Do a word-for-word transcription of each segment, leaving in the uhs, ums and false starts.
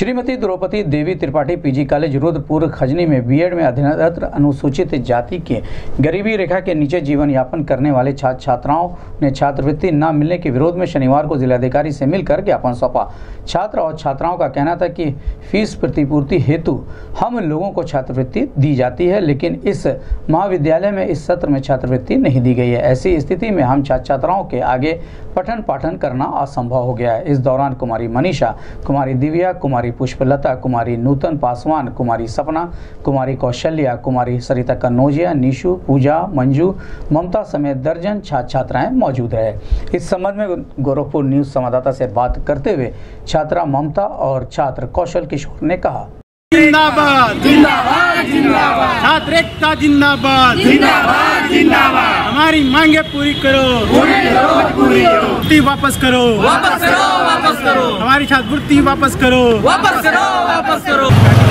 Shrimati Draupadi Devi Tripathi PG college Rudrapur Khajni में BEd में अध्ययनरत अनुसूचित जाति के गरीबी रेखा के नीचे जीवन यापन करने वाले छात्र छात्राओं ने छात्रवृत्ति न मिलने के विरोध में शनिवार को जिलाधिकारी से मिलकर ज्ञापन सौंपा। छात्र और छात्राओं का कहना था कि फीस प्रतिपूर्ति हेतु हम लोगों को छात्रवृत्ति दी जाती है, लेकिन इस महाविद्यालय में इस सत्र में छात्रवृत्ति नहीं दी गई है। ऐसी स्थिति में हम छात्र छात्राओं के आगे पठन पाठन करना असंभव हो गया है। इस दौरान कुमारी मनीषा, कुमारी दिव्या, कुमारी पुष्पलता, कुमारी नूतन पासवान, कुमारी सपना, कुमारी कौशल्या, कुमारी सरिता कन्नौजिया, निशु, पूजा, मंजू, ममता समेत दर्जन छात्र छात्राएं मौजूद रहे। इस संबंध में गोरखपुर न्यूज संवाददाता से बात करते हुए छात्रा ममता और छात्र कौशल किशोर ने कहा, जिंदाबाद जिंदाबाद जिंदाबाद छात्र एकता जिंदाबाद जिंदाबाद जिंदाबाद हमारी मांगे पूरी करो पूरी करो पूरी करो वापस करो वापस करो वापस करो हमारी छात्रवृत्ति वापस करो वापस करो वापस करो।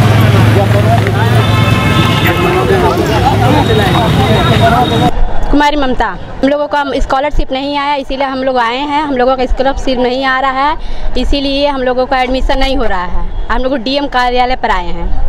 कुमारी ममता, हम लोगों का स्कॉलरशिप नहीं आया, इसीलिए हम लोग आए हैं। हम लोगों का स्कॉलरशिप नहीं आ रहा है, इसीलिए हम लोगों का एडमिशन नहीं हो रहा है। हम लोग डीएम कार्यालय पर आए हैं।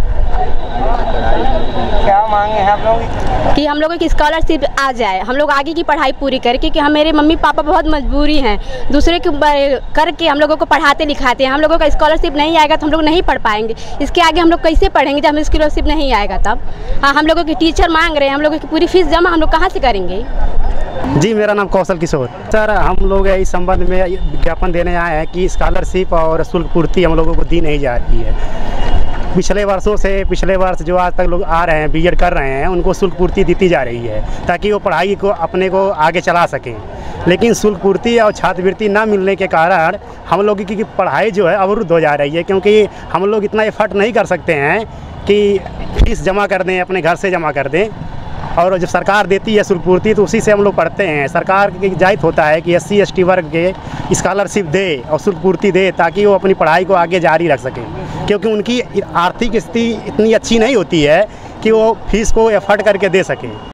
क्या मांगे हैं आप लोग? कि हम लोगों की स्कॉलरशिप आ जाए, हम लोग आगे की पढ़ाई पूरी करें, क्योंकि हम मेरे मम्मी पापा बहुत मजबूरी हैं, दूसरे के करके हम लोगों को पढ़ाते लिखाते हैं। हम लोगों का स्कॉलरशिप नहीं आएगा तो हम लोग नहीं पढ़ पाएंगे। इसके आगे हम लोग कैसे पढ़ेंगे जब हमें स्कॉलरशिप नहीं आएगा तब? हाँ, हम लोगों की टीचर मांग रहे हैं, हम लोगों की पूरी फीस जमा हम लोग कहाँ से करेंगे? जी, मेरा नाम कौशल किशोर। सर, हम लोग इस संबंध में विज्ञापन देने आए हैं कि स्कॉलरशिप और शुल्क पूर्ति हम लोगों को दी नहीं जा रही है। पिछले वर्षों से पिछले वर्ष जो आज तक लोग आ रहे हैं, बीएड कर रहे हैं, उनको शुल्क पूर्ति दी जा रही है ताकि वो पढ़ाई को अपने को आगे चला सकें। लेकिन शुल्क पूर्ति और छात्रवृत्ति ना मिलने के कारण हम लोग की पढ़ाई जो है अवरुद्ध हो जा रही है, क्योंकि हम लोग इतना एफर्ट नहीं कर सकते हैं कि फीस जमा कर दें, अपने घर से जमा कर दें। और जब सरकार देती है शुल्क पूर्ति तो उसी से हम लोग पढ़ते हैं। सरकार की दायित्व होता है कि एस सी एस टी वर्ग के स्कॉलरशिप दे और शुल्क पूर्ति दे ताकि वो अपनी पढ़ाई को आगे जारी रख सकें, क्योंकि उनकी आर्थिक स्थिति इतनी अच्छी नहीं होती है कि वो फीस को एफर्ट करके दे सकें।